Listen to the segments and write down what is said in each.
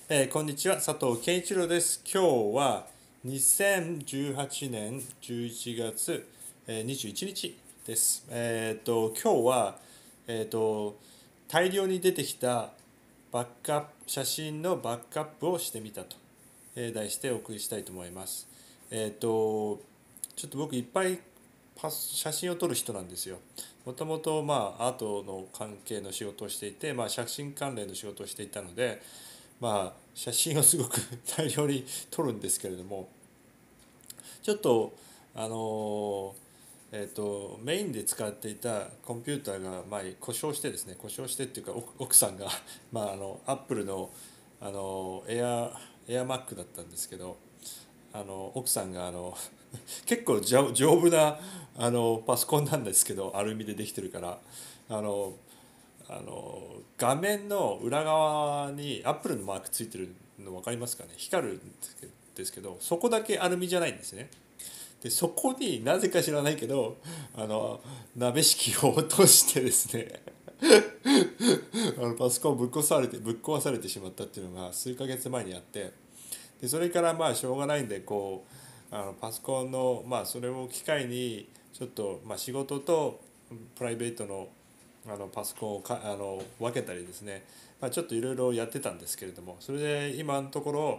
こんにちは、佐藤健一郎です。今日は2018年11月、21日です。今日は、えーと、大量に出てきたバックアップ、写真のバックアップをしてみたと、題してお送りしたいと思います。ちょっと僕いっぱい写真を撮る人なんですよ。もともとアートの関係の仕事をしていて、写真関連の仕事をしていたので、写真をすごく大量に撮るんですけれども、ちょっとあのメインで使っていたコンピューターが前故障してですね、故障してっていうか奥さんがアップルのエアマックだったんですけど、奥さんが結構丈夫なパソコンなんですけど、アルミでできてるから、あの画面の裏側にアップルのマークついてるの分かりますかね。光るんですけど、そこだけアルミじゃないんですね。でそこになぜか知らないけど鍋敷きを落としてですねパソコンをぶっ壊されてしまったっていうのが数ヶ月前にあって、でそれからしょうがないんでパソコンのそれを機会にちょっと仕事とプライベートのパソコンを分けたりですね、ちょっといろいろやってたんですけれども、それで今のところ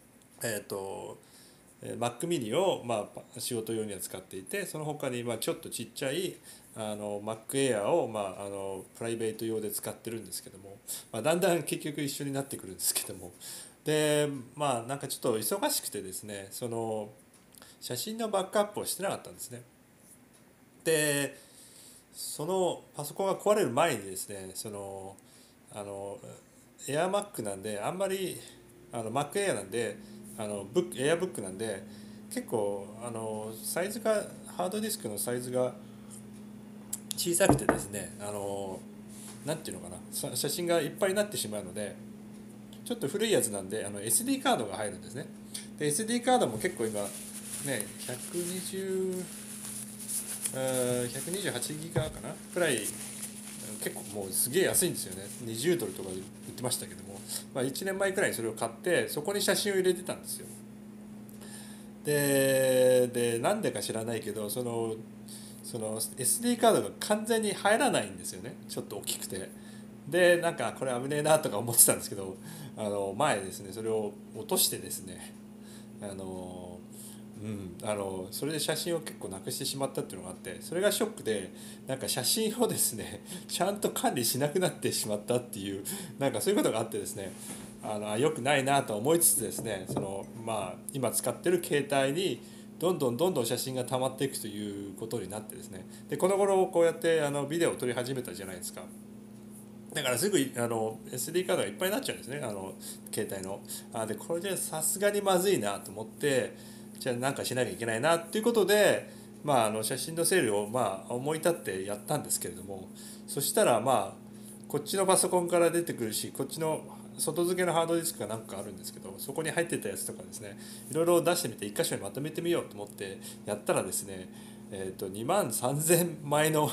Mac mini を仕事用には使っていて、その他にちょっとちっちゃいMac Air をプライベート用で使ってるんですけども、だんだん結局一緒になってくるんですけども、でなんかちょっと忙しくてですね、その写真のバックアップをしてなかったんですね。でそのパソコンが壊れる前にですね、あのエアマックなんで、あんまりMac Air なんで、エアブックなんで、結構サイズが、ハードディスクのサイズが小さくてですね、なんていうのかな、写真がいっぱいになってしまうので、ちょっと古いやつなんでSD カードが入るんですね。で SD カードも結構今ね、120 128ギガかなくらい、結構もうすげえ安いんですよね。20ドルとかで売ってましたけども、1年前くらいにそれを買って、そこに写真を入れてたんですよ。でなんでか知らないけど、その SD カードが完全に入らないんですよね、ちょっと大きくて。でなんかこれ危ねえなとか思ってたんですけど、前ですねそれを落としてですね、あのそれで写真を結構なくしてしまったっていうのがあって、それがショックで、なんか写真をですねちゃんと管理しなくなってしまったっていう、なんかそういうことがあってですね、良くないなと思いつつですね、今使ってる携帯にどんどん写真が溜まっていくということになってですね、でこの頃こうやってビデオを撮り始めたじゃないですか。だからすぐSD カードがいっぱいになっちゃうんですね、携帯の。でこれじゃさすがにまずいなと思って、じゃあなんかしなきゃいけないなっていうことで、写真の整理を思い立ってやったんですけれども、そしたらこっちのパソコンから出てくるし、こっちの外付けのハードディスクが何かあるんですけど、そこに入ってたやつとかですね、いろいろ出してみて一箇所にまとめてみようと思ってやったらですね、2万3000枚の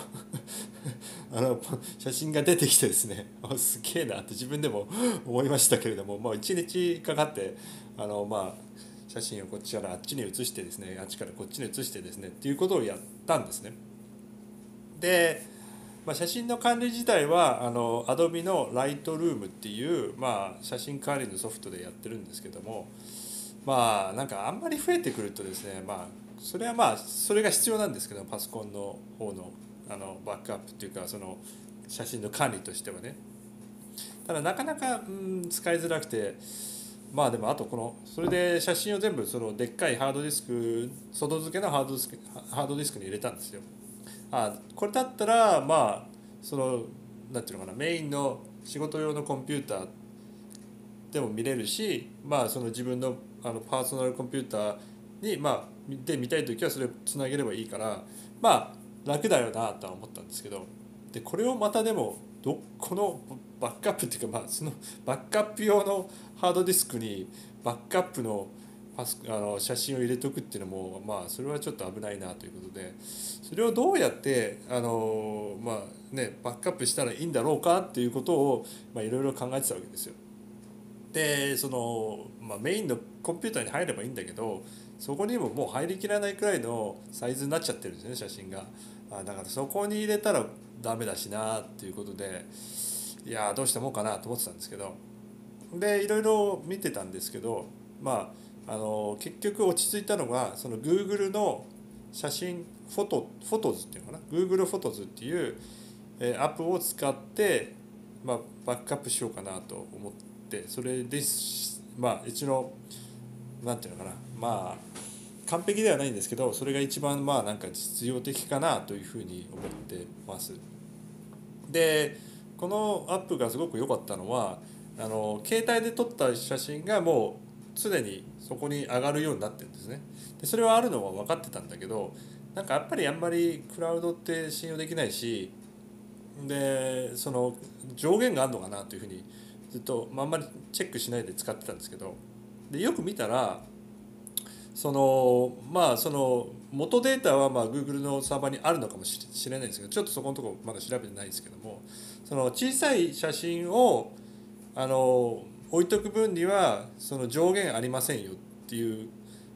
写真が出てきてですね、すげえなって自分でも思いましたけれども、1日かかって写真をこっちからあっちに移してですね、あっちからこっちに移してですねっていうことをやったんですね。で、写真の管理自体はAdobe の Lightroom っていう、写真管理のソフトでやってるんですけども、なんかあんまり増えてくるとですね、それはそれが必要なんですけど、パソコンの方のバックアップっていうか、その写真の管理としてはね。ただなかなか、使いづらくて、でもあとそれで写真を全部そのでっかいハードディスク、外付けのハードディスクに入れたんですよ。これだったらそのなんていうのかな、メインの仕事用のコンピューターでも見れるし、その自分のパーソナルコンピューターにで見たい時はそれをつなげればいいから、楽だよなとは思ったんですけど、でこれをまたでもこのバックアップっていうか、そのバックアップ用のハードディスクにバックアップの写真を入れておくっていうのもそれはちょっと危ないなということで、それをどうやってバックアップしたらいいんだろうかっていうことをいろいろ考えてたわけですよ。 でメインのコンピューターに入ればいいんだけど、そこにももう入りきらないくらいのサイズになっちゃってるんですね、写真が。だからそこに入れたらダメだしなっていうことで、いやどうしてもかなと思ってたんですけど、でいろいろ見てたんですけど、結局落ち着いたのがその Google の写真フォトズっていうのかな、 Google フォトズっていうアプを使って、バックアップしようかなと思って、それで一応なんていうのかな、完璧ではないんですけど、それが一番なんか実用的かなというふうに思ってます。でこのアップがすごく良かったのは、携帯で撮った写真がもう常にそこに上がるようになってるんですね。でそれはあるのは分かってたんだけど、なんかやっぱりあんまりクラウドって信用できないし、でその上限があるのかなというふうにずっと、あんまりチェックしないで使ってたんですけど、でよく見たらその元データはGoogle のサーバーにあるのかもしれないんですけど、ちょっとそこのところまだ調べてないですけども、その小さい写真を置いとく分にはその上限ありませんよっていう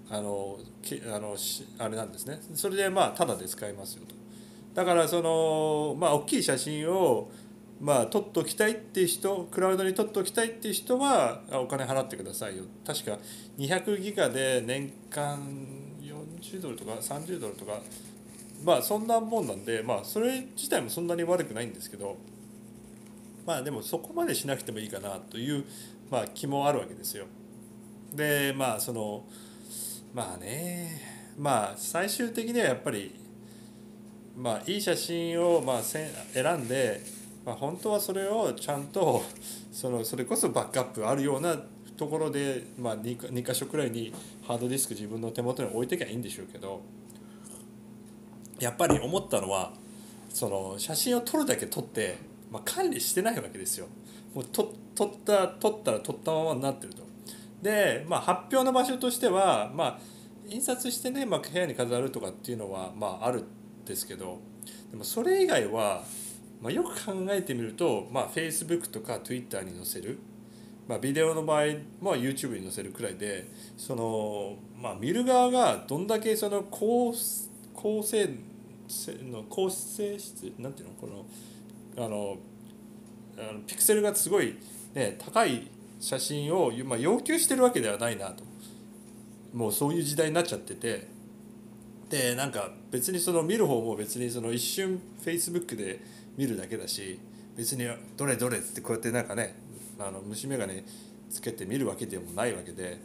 あれなんですね。それでタダで使えますよと。だから大きい写真を撮っておきたいっていう人、クラウドに撮っておきたいっていう人はお金払ってくださいよ。確か200ギガで年間40ドルとか30ドルとか、そんなもんなんで、それ自体もそんなに悪くないんですけど、でもそこまでしなくてもいいかなという、気もあるわけですよ。で最終的にはやっぱりいい写真を選んで、本当はそれをちゃんとそれこそバックアップあるようなところで、2箇所くらいにハードディスク自分の手元に置いてきゃいいんでしょうけど、やっぱり思ったのはその写真を撮るだけ撮って、管理してないわけですよ。もう撮ったら撮ったままになってると。で、発表の場所としては、印刷してね、部屋に飾るとかっていうのはあるんですけど、でもそれ以外は、よく考えてみると、Facebook とか Twitter に載せる、ビデオの場合も YouTube に載せるくらいで、見る側がどんだけその高性の高性質なんていうの、ピクセルがすごい、高い写真を、要求してるわけではないなと、もうそういう時代になっちゃってて、でなんか別にその見る方も別にその一瞬 Facebook で見るだけだし、別にどれどれってこうやってなんかね、虫眼鏡つけて見るわけでもないわけで、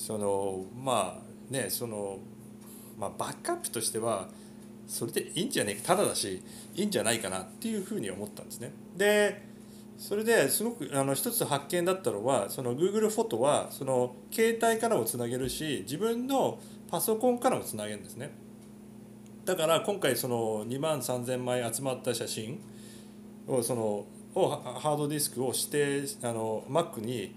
バックアップとしてはそれでいいんじゃねえか、ただだしいいんじゃないかなっていうふうに思ったんですね。でそれですごく一つ発見だったのは、その Google フォトはその携帯からもつなげるし、自分のパソコンからもつなげるんですね。だから今回その2万3000枚集まった写真をハードディスクを指定Mac に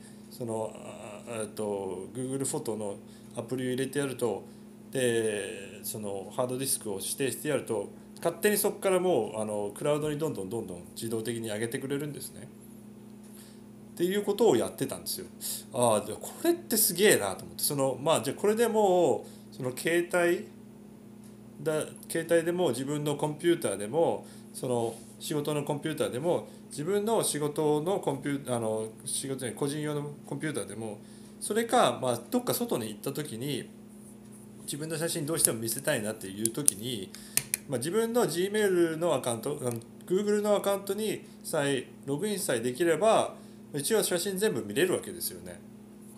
Google フォトのアプリを入れてやると、でそのハードディスクを指定してやると、勝手にそこからもうクラウドにどんどん自動的に上げてくれるんですね。っていうことをやってたんですよ。ああこれってすげえなと思って、じゃあこれでもう携帯でも自分のコンピューターでもその仕事のコンピューターでも自分の仕事のコンピュー仕事に個人用のコンピューターでも、それかどっか外に行った時に自分の写真どうしても見せたいなっていう時に、自分の Gmail のアカウント、Google のアカウントにログインさえできれば一応写真全部見れるわけですよね。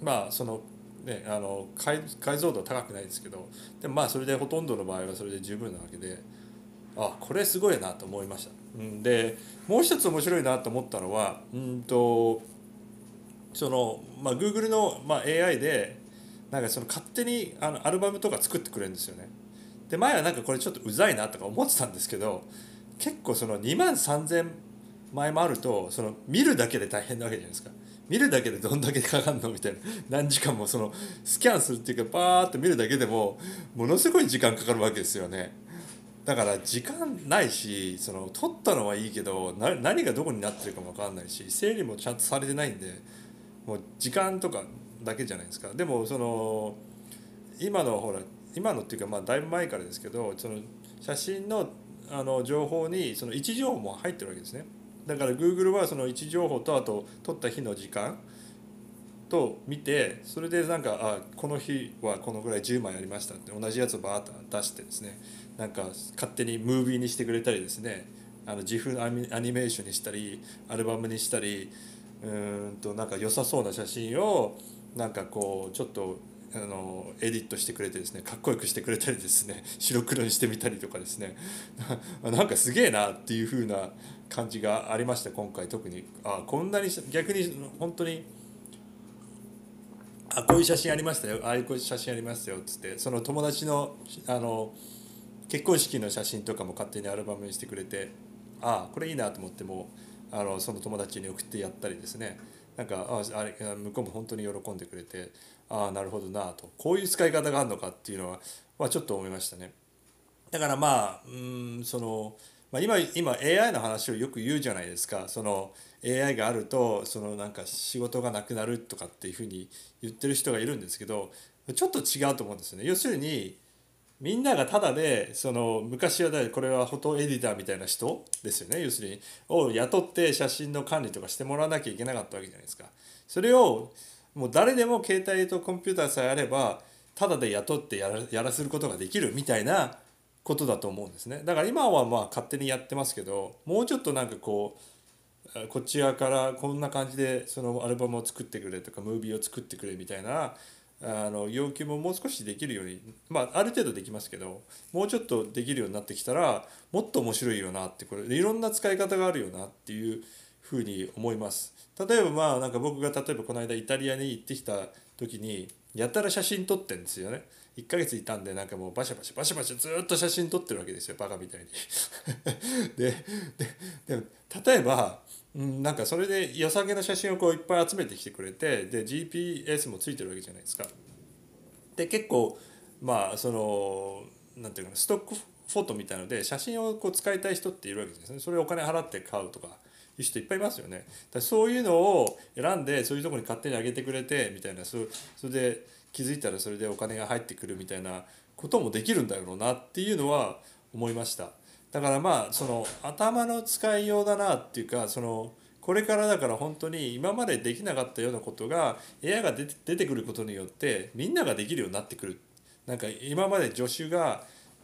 解像度は高くないですけど、でもそれでほとんどの場合はそれで十分なわけで、これすごいなと思いました。でもう一つ面白いなと思ったのは、Google の、AI でなんかその勝手にアルバムとか作ってくれるんですよね。で前はなんかこれちょっとうざいなとか思ってたんですけど、結構その2万3000枚もあると見るだけで大変なわけじゃないですか。見るだけでどんだけかかんのみたいな、何時間もスキャンするっていうかバーッと見るだけでもものすごい時間かかるわけですよね。だから時間ないし、撮ったのはいいけど何がどこになってるかも分かんないし、整理もちゃんとされてないんで、 もう時間とかだけじゃないですか。でもその今のほら今のっていうかまあだいぶ前からですけど、その写真の情報にその位置情報も入ってるわけですね。だから Google はその位置情報とあと撮った日の時間と見て、それでなんかこの日はこのぐらい10枚ありましたって同じやつをバーッと出してですね、なんか勝手にムービーにしてくれたりですね、自負アニメーションにしたりアルバムにしたり、なんか良さそうな写真をなんかこうちょっとエディットしてくれてですね、かっこよくしてくれたりですね、白黒にしてみたりとかですねなんかすげえなっていう風な感じがありました今回。特にこんなに逆に本当にこういう写真ありましたよ、ああいう写真ありましたよっつって、その友達の結婚式の写真とかも勝手にアルバムにしてくれて、これいいなと思ってもその友達に送ってやったりですね、なんかあれ向こうも本当に喜んでくれて、なるほどなと、こういう使い方があるのかっていうのは、ちょっと思いましたね。だからその、今 AI の話をよく言うじゃないですか。その AI があるとそのなんか仕事がなくなるとかっていうふうに言ってる人がいるんですけど、ちょっと違うと思うんですよね。要するにみんながただでその昔はこれはフォトエディターみたいな人ですよね。要するにを雇って写真の管理とかしてもらわなきゃいけなかったわけじゃないですか。それをもう誰でも携帯とコンピューターさえあればただで雇ってやらせることができるみたいなことだと思うんですね。だから今は勝手にやってますけど、もうちょっとなんかこっち側からこんな感じでそのアルバムを作ってくれとかムービーを作ってくれみたいな要求ももう少しできるように、ある程度できますけど、もうちょっとできるようになってきたらもっと面白いよなって、これいろんな使い方があるよなっていうふうに思います。例えばなんか僕が例えばこの間イタリアに行ってきた時にやたら写真撮ってんですよね。1ヶ月いたんで、なんかもうバシャバシャバシャバシャずっと写真撮ってるわけですよ、バカみたいにでで例えばなんかそれで良さげな写真をいっぱい集めてきてくれて、で GPS もついてるわけじゃないですか。で結構そのなんていうかな、ストックフォトみたいので写真を使いたい人っているわけですね。それをお金払って買うとかいう人いっぱいいますよね。そういうのを選んでそういうところに勝手に上げてくれてみたいな、それで気づいたらそれでお金が入ってくるみたいなこともできるんだろうなっていうのは思いました。だからその頭の使いようだなっていうか、そのこれからだから本当に今までできなかったようなことが AI が出てくることによってみんなができるようになってくる。なんか今まで助手が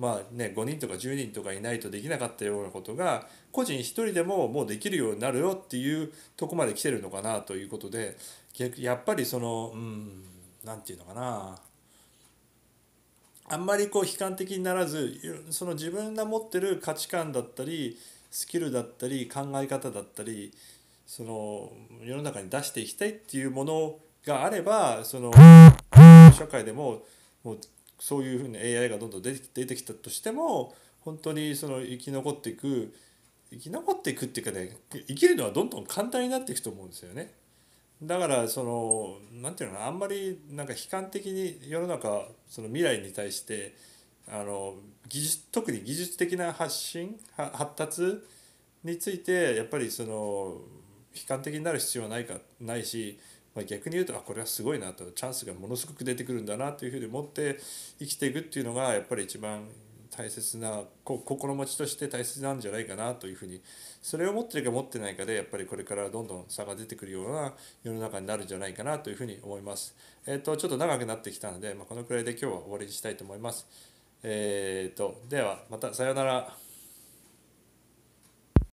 5人とか10人とかいないとできなかったようなことが個人一人でももうできるようになるよっていうとこまで来てるのかなということで、やっぱりそのなんていうのかな、あんまり悲観的にならず、その自分が持ってる価値観だったりスキルだったり考え方だったり、その世の中に出していきたいっていうものがあれば、その社会でもうそういうふうに AI がどんどん出てきたとしても、本当にその生き残っていくっていうかね、生きるのはどんどん簡単になっていくと思うんですよね。だからそのなんていうのかな、あんまりなんか悲観的に世の中その未来に対して特に技術的な発達についてやっぱりその悲観的になる必要はないし、逆に言うとこれはすごいなと、チャンスがものすごく出てくるんだなというふうに思って生きていくっていうのがやっぱり一番大切な心持ちとして大切なんじゃないかなというふうに、それを持ってるか持ってないかでやっぱりこれからどんどん差が出てくるような世の中になるんじゃないかなというふうに思います。ちょっと長くなってきたので、このくらいで今日は終わりにしたいと思います。ではまたさようなら。